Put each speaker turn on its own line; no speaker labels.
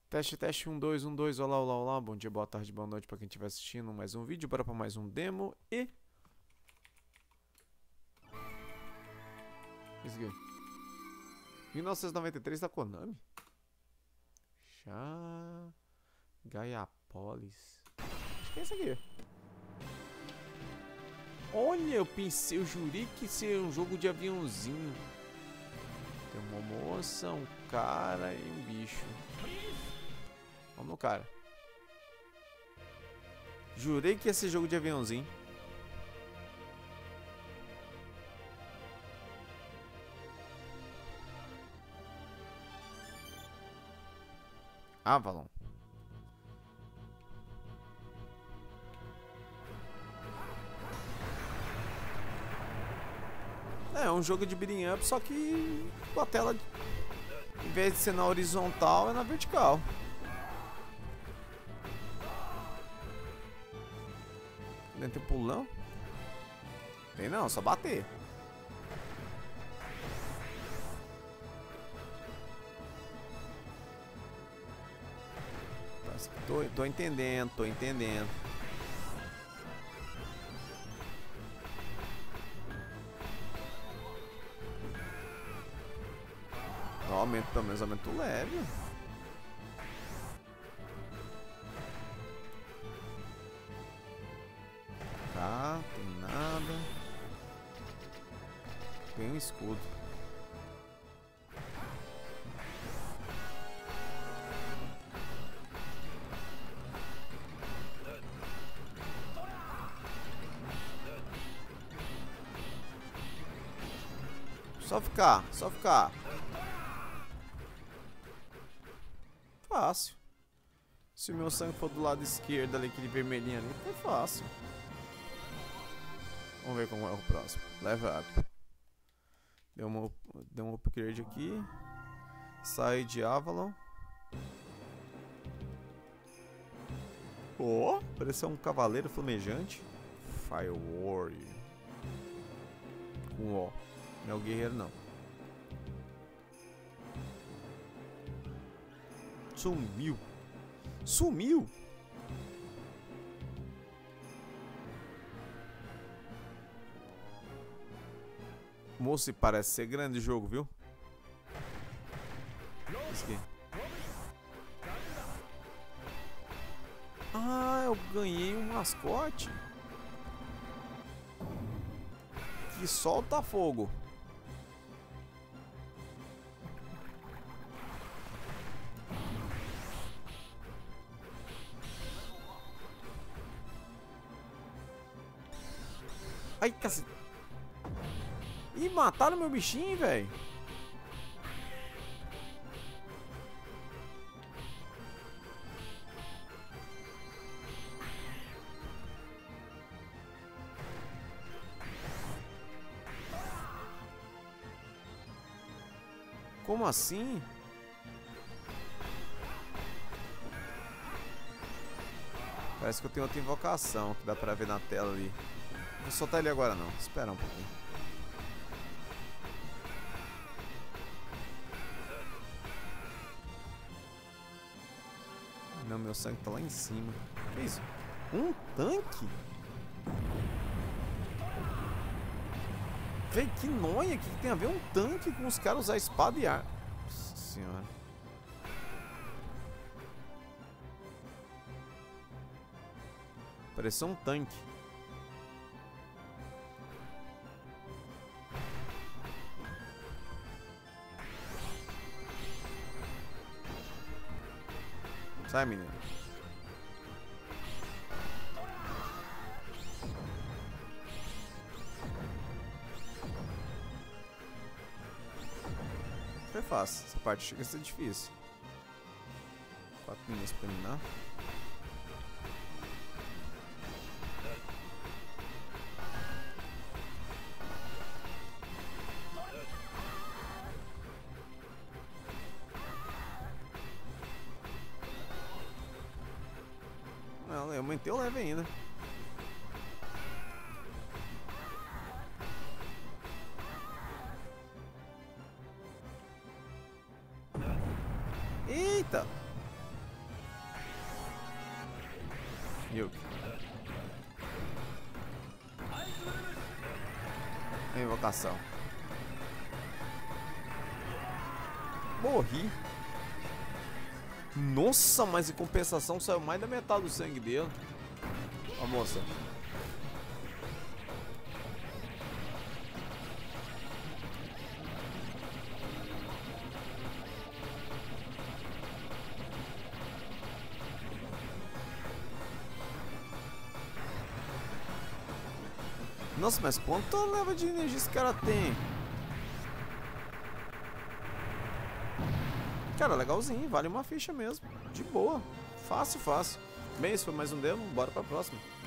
Teste, teste, 1, 2, 1, 2, olá, olá, olá, bom dia, boa tarde, boa noite pra quem estiver assistindo mais um vídeo, bora pra mais um demo e... Isso aqui. 1993 da Konami? Gaiapolis. Acho que é isso aqui. Olha, eu jurei que isso é um jogo de aviãozinho. Tem uma moça, um cara e um bicho. Vamos no cara. Jurei que ia ser jogo de aviãozinho. Avalon. É um jogo de beating up, só que com a tela, em vez de ser na horizontal, é na vertical. Não tem pulão? Tem não, só bater. Tô entendendo, tô entendendo. Aumento, pelo menos aumento leve. Tá, tem nada. Tem um escudo. Só ficar, só ficar. Fácil. Se o meu sangue for do lado esquerdo ali, aquele vermelhinho ali, foi fácil. Vamos ver como é o próximo. Level up. Deu um upgrade aqui. Sai de Avalon. Oh, pareceu um cavaleiro flamejante. Fire Warrior. Com O. Não é o guerreiro, não. Sumiu. Sumiu? Moço, parece ser grande o jogo, viu? Isso aqui. Ah, eu ganhei um mascote que solta fogo. Ai, cacete. Ih, mataram meu bichinho, velho. Como assim? Parece que eu tenho outra invocação que dá pra ver na tela ali. Não vou soltar ele agora não, espera um pouquinho. Não, meu sangue tá lá em cima. Que isso? Um tanque? Véi, que noia, que tem a ver um tanque com os caras usar espada e ar. Nossa senhora. Pareceu um tanque. Sai, menino. Foi fácil. Essa parte chega a ser difícil. 4 minutos pra terminar. Não, eu aumentei o level ainda. Eita! Yugi. Invocação. Morri. Nossa, mas em compensação saiu mais da metade do sangue dele. Ó, moça. Nossa, mas quanta leva de energia esse cara tem? Cara, legalzinho, vale uma ficha mesmo. De boa. Fácil, fácil. Bem, esse foi mais um demo, bora pra próxima.